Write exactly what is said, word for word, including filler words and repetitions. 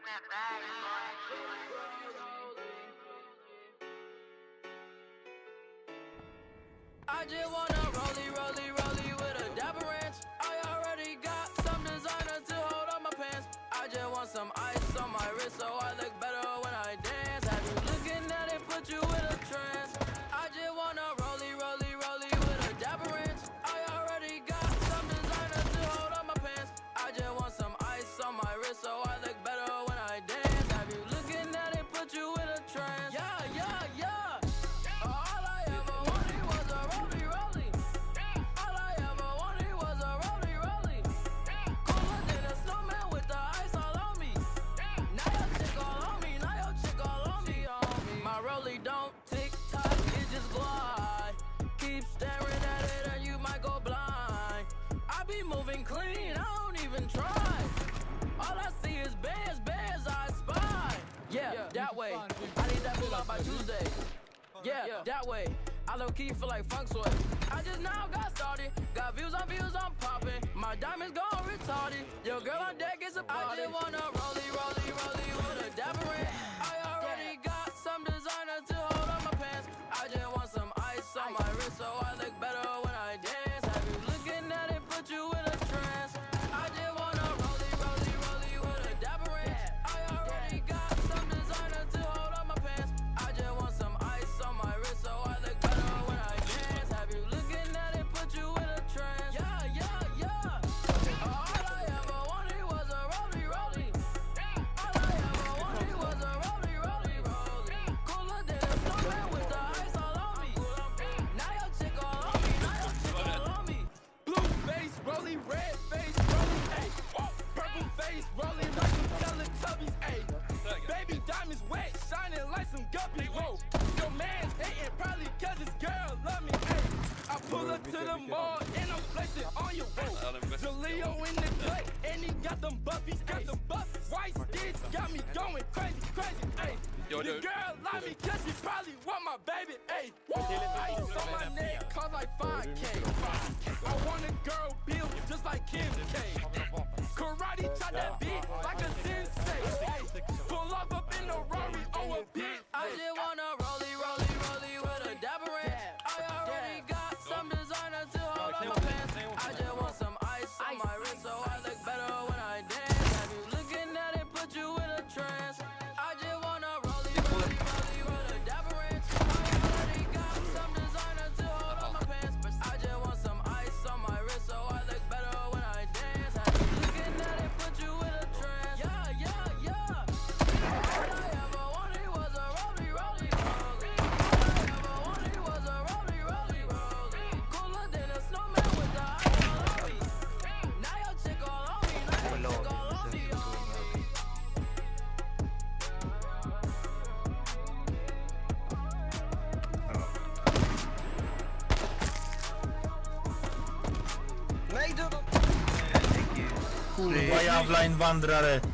I just wanna rollie, rollie, rollie with a dapper ranch. I already got some designer to hold on my pants. I just want some ice on my wrist so I look better when I dance. Have you looking at it, put you in a trance. I just wanna rollie, rollie, rollie with a dapper ranch. I already got some designer to hold on my pants. I just want some ice on my wrist so I look better when I dance. Have you looking at it, put you in a trance. Yeah, yeah, yeah. Moving clean, I don't even try. All I see is bands, bands I spy. Yeah, yeah that way. I need that pull up by Tuesday. Yeah, yeah, that way. I low key feel like funk sway. I just now got started. Got views on views, I'm popping. My diamonds gone retarded. Your girl on deck is a party. I just wanna rollie, rollie, rollie with a dapper ranch. I already got some designer to hold on my pants. I just want some ice on my wrist so I look better when I dance. Have you looking at it, put you in a trance. I just wanna rollie, rollie, rollie with a dapper ranch. I already got some designer to hold on my pants. I just want some ice on my wrist so I look better when I dance. Have you looking at it, put you in a trance. Yeah, yeah, yeah. All I ever wanted was a rollie, rollie. All I ever wanted was a rollie, rollie, rollie. Cooler than a snowman with the ice all on me. Now your chick all on me, now your chick all on me. Blue face, rollie, red face, rollie, ayy. Purple face, rolling like some Teletubbies, ayy. Baby diamonds wet, shining like some guppies, whoa. Your man's hating probably cause his girl love me, ayy. I pull up to the mall and I'm flexing on your road. Jaleo in the cut and he got them buffies, got them buffies. White sticks got me going crazy, crazy, ayy. Your girl love me cause she probably want my baby, ayy. Ice on my neck cost like five K. I want a girl built just like Kim K. Karate chop that beat like a sensei, ayy. Pull off up in a Rari on a pit. I just wanna rollie, rollie, rollie with a dapper ranch. I already got some designer to hold on my pants. I just want some ice on my wrist so I look better when I dance. Have you looking at it, put you in a trance. I just wanna rollie, rollie, rollie with a dapper ranch. I already got some designer to hold on my pants. I just want some ice on my wrist so I look better when I dance. Have you looking at it, put you in a trance. Yeah, yeah, yeah. All I ever wanted was a rollie, rollie, rollie. All I ever wanted was a rollie, rollie, rollie. Cooler than a snowman with the ice all on me. Now your chick all on me, now your chick all on me, on me. Kurwa jävla invandrare.